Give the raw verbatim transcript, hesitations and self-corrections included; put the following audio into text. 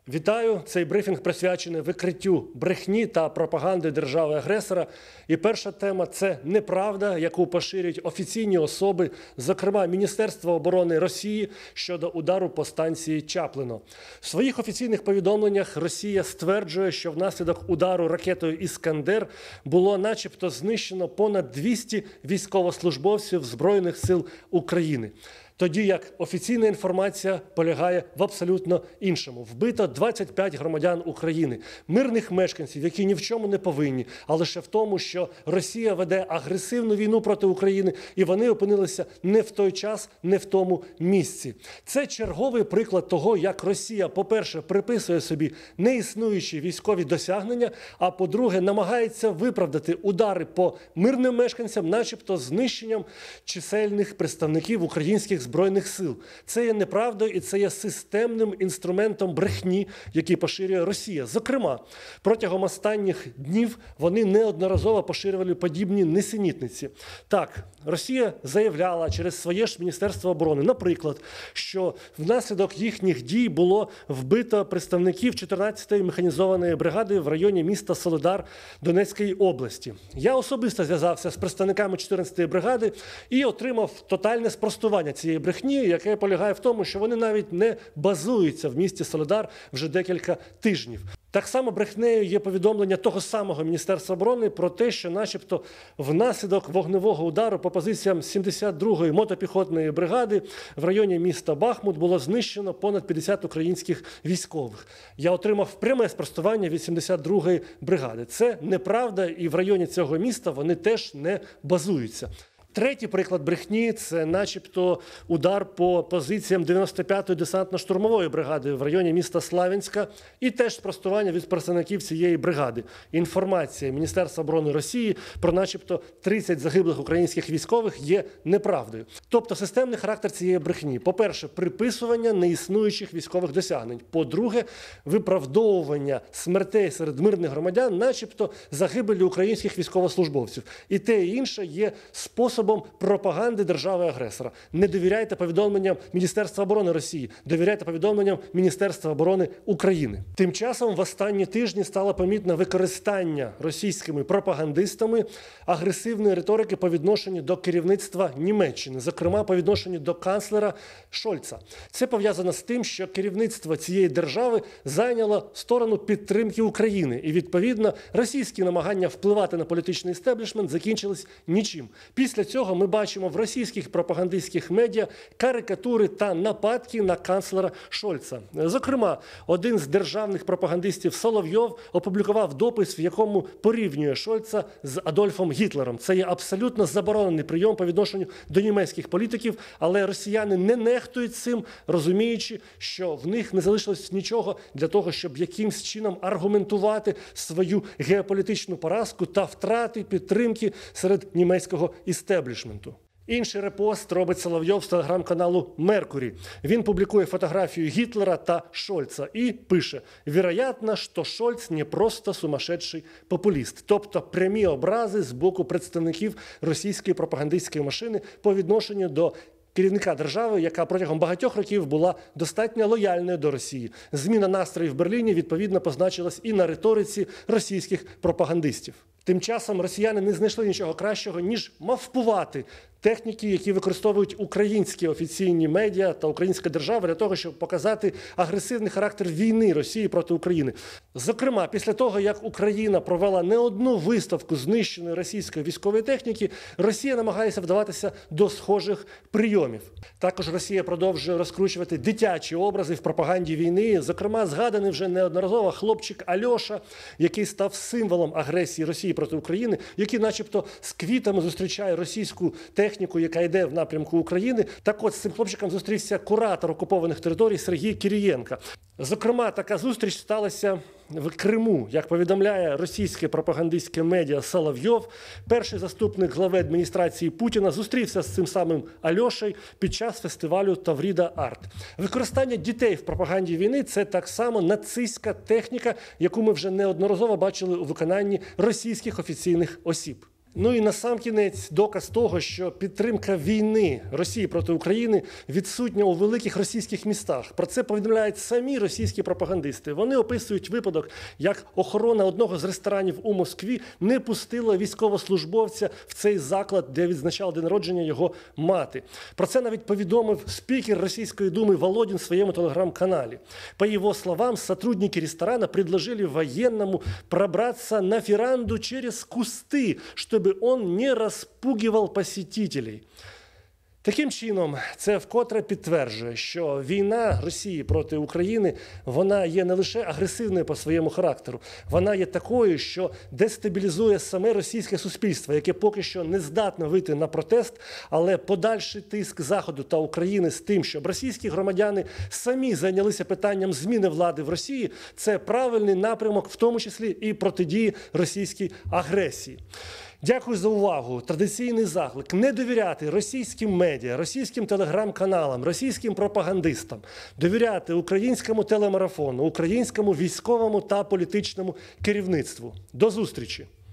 Вітаю! Цей брифінг присвячений викриттю брехні та пропаганди держави-агресора. І перша тема – це неправда, яку поширюють офіційні особи, зокрема Міністерство оборони Росії, щодо удару по станції Чаплино. В своїх офіційних повідомленнях Росія стверджує, що внаслідок удару ракетою «Іскандер» було начебто знищено понад двісті військовослужбовців Збройних сил України. Тоді як офіційна інформація полягає в абсолютно іншому. Вбито двадцять п'ять громадян України, мирних мешканців, які ні в чому не повинні, а лише в тому, що Росія веде агресивну війну проти України, і вони опинилися не в той час, не в тому місці. Це черговий приклад того, як Росія, по-перше, приписує собі неіснуючі військові досягнення, а по-друге, намагається виправдати удари по мирним мешканцям, начебто знищенням чисельних представників українських Збройних сил. Це є неправдою і це є системним інструментом брехні, який поширює Росія. Зокрема, протягом останніх днів вони неодноразово поширювали подібні нісенітниці. Так, Росія заявляла через своє ж Міністерство оборони, наприклад, що внаслідок їхніх дій було вбито представників чотирнадцятої механізованої бригади в районі міста Солидар Донецької області. Я особисто зв'язався з представниками чотирнадцятої бригади і отримав тотальне спростування цієї брехні, яке полягає в тому, що вони навіть не базуються в місті Солидар вже декілька тижнів. Так само брехнею є повідомлення того самого Міністерства оборони про те, що начебто внаслідок вогневого удару по позиціям сімдесят другої мотопіхотної бригади в районі міста Бахмут було знищено понад п'ятдесят українських військових. Я отримав пряме спростування від сімдесят другої бригади. Це неправда, і в районі цього міста вони теж не базуються. Третій приклад брехні – це начебто удар по позиціям дев'яносто п'ятої десантно-штурмової бригади в районі міста Славянська і теж спростування від представників цієї бригади. Інформація Міністерства оборони Росії про начебто тридцять загиблих українських військових є неправдою. Тобто системний характер цієї брехні. По-перше, приписування неіснуючих військових досягнень. По-друге, виправдовування смертей серед мирних громадян, начебто загибелі українських військовослужбовців. І те і інше є способом пропаганди держави-агресора. Не довіряйте повідомленням Міністерства оборони Росії, довіряйте повідомленням Міністерства оборони України. Тим часом в останні тижні стало помітне використання російськими пропагандистами агресивної риторики по відношенню до керівництва Німеччини, зокрема по відношенню до канцлера Шольца. Це пов'язано з тим, що керівництво цієї держави зайняло сторону підтримки України, і відповідно російські намагання впливати на політичний істеблішмент закінчились нічим. Після цього ми бачимо в російських пропагандистських медіа карикатури та нападки на канцлера Шольца. Зокрема, один з державних пропагандистів Соловйов опублікував допис, в якому порівнює Шольца з Адольфом Гітлером. Це є абсолютно заборонений прийом по відношенню до німецьких політиків, але росіяни не нехтують цим, розуміючи, що в них не залишилось нічого для того, щоб якимсь чином аргументувати свою геополітичну поразку та втрати підтримки серед німецького істеблішменту. Інший репост робить Соловйов з телеграм-каналу «Меркурі». Він публікує фотографію Гітлера та Шольца і пише: «Вероятно, що Шольц не просто сумасшедший популіст». Тобто прямі образи з боку представників російської пропагандистської машини по відношенню до керівника держави, яка протягом багатьох років була достатньо лояльною до Росії. Зміна настрою в Берліні, відповідно, позначилась і на риториці російських пропагандистів. Тим часом росіяни не знайшли нічого кращого, ніж мавпувати техніки, які використовують українські офіційні медіа та українська держава для того, щоб показати агресивний характер війни Росії проти України. Зокрема, після того, як Україна провела не одну виставку знищеної російської військової техніки, Росія намагається вдаватися до схожих прийомів. Також Росія продовжує розкручувати дитячі образи в пропаганді війни. Зокрема, згаданий вже неодноразово хлопчик Альоша, який став символом агресії Росії проти України, який начебто з квітами зустрічає російську техніку, яка йде в напрямку України. Так от, з цим хлопчиком зустрівся куратор окупованих територій Сергій Кирієнко. Зокрема, така зустріч сталася в Криму. Як повідомляє російське пропагандистське медіа Соловйов, перший заступник глави адміністрації Путіна зустрівся з цим самим Альошею під час фестивалю Тавріда Арт. Використання дітей в пропаганді війни – це так само нацистська техніка, яку ми вже неодноразово бачили у виконанні російських офіційних осіб. Ну і насамкінець доказ того, що підтримка війни Росії проти України відсутня у великих російських містах. Про це повідомляють самі російські пропагандисти. Вони описують випадок, як охорона одного з ресторанів у Москві не пустила військовослужбовця в цей заклад, де відзначала день народження його мати. Про це навіть повідомив спікер Російської Думи Володин в своєму телеграм-каналі. По его словам, сотрудники ресторана предложили военному пробраться на веранду через кусты, чтобы он не розпугивав посетителей. Таким чином, це вкотре підтверджує, що війна Росії проти України, вона є не лише агресивною по своєму характеру, вона є такою, що дестабілізує саме російське суспільство, яке поки що не здатне вийти на протест, але подальший тиск Заходу та України з тим, щоб російські громадяни самі зайнялися питанням зміни влади в Росії, це правильний напрямок, в тому числі і протидії російській агресії. Дякую за увагу. Традиційний заклик не довіряти російським медіа, російським телеграм-каналам, російським пропагандистам, довіряти українському телемарафону, українському військовому та політичному керівництву. До зустрічі!